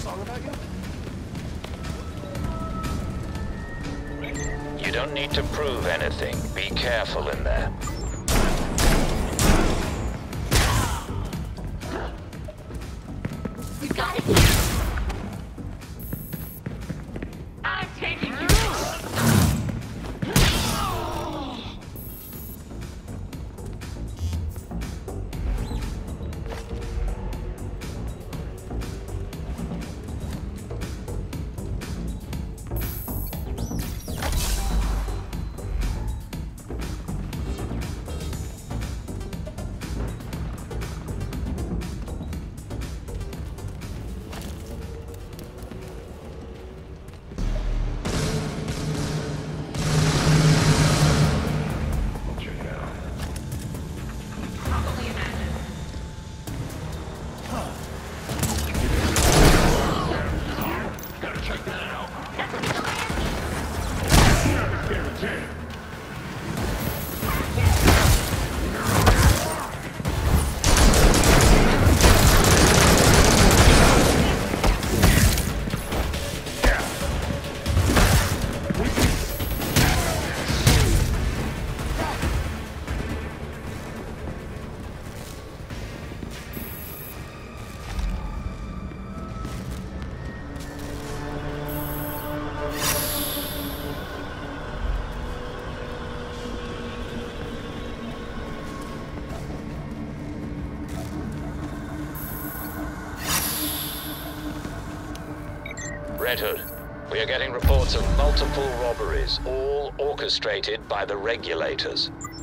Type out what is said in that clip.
song about you? You don't need to prove anything. Be careful in there. You got it. I'm taking you. Red Hood, we are getting reports of multiple robberies, all orchestrated by the regulators.